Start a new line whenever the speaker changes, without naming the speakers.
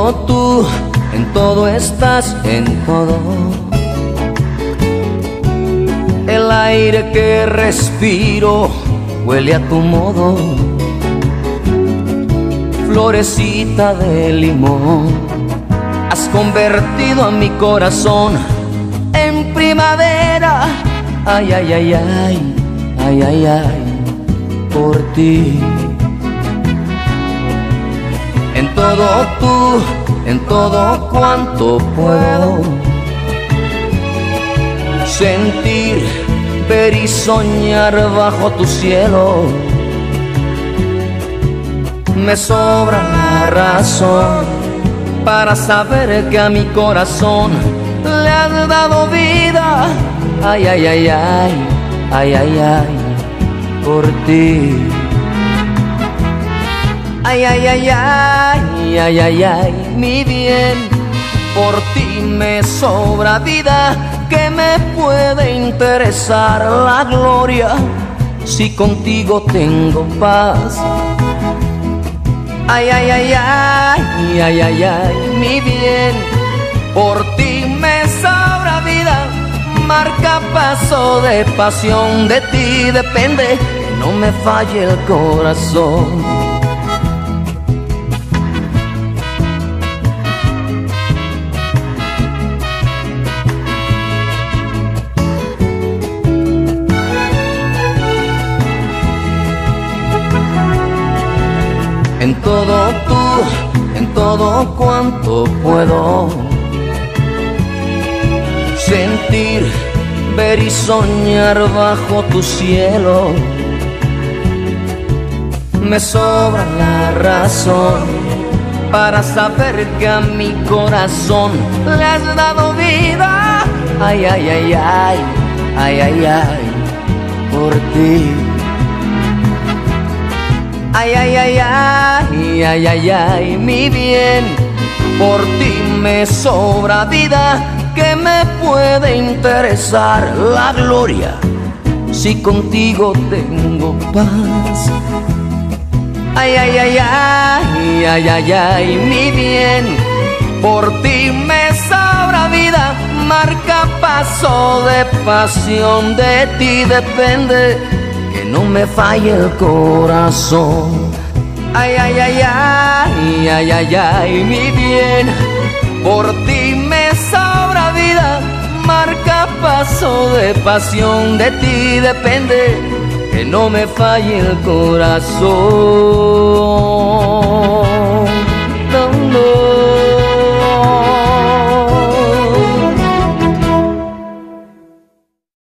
todo tú, en todo estás, en todo. El aire que respiro huele a tu modo. Florecita de limón, has convertido a mi corazón en primavera. Ay, ay, ay, ay, ay, ay, ay, por ti. En todo tú, en todo cuanto puedo sentir, ver y soñar bajo tu cielo. Me sobra la razón para saber que a mi corazón le has dado vida. Ay, ay, ay, ay, ay, ay, ay, por ti. Ay, ay, ay, ay, ay, ay, ay, mi bien, por ti me sobra vida. ¿Qué me puede interesar la gloria si contigo tengo paz? Ay, ay, ay, ay, ay, ay, ay, mi bien, por ti me sobra vida. Marca paso de pasión, de ti depende que no me falle el corazón. En todo tú, en todo cuanto puedo sentir, ver y soñar bajo tu cielo. Me sobra la razón para saber que a mi corazón le has dado vida. Ay, ay, ay, ay, ay, ay, ay, por ti. Ay, ay, ay, ay, ay, ay, ay, mi bien, por ti me sobra vida. ¿Qué me puede interesar la gloria si contigo tengo paz? Ay, ay, ay, ay, ay, ay, ay, mi bien, por ti me sobra vida. Marca paso de pasión, de ti depende que no me falle el corazón. Ay, ay, ay, ay, ay, ay, ay, mi bien, por ti me sobra vida. Marca paso de pasión, de ti depende que no me falle el corazón.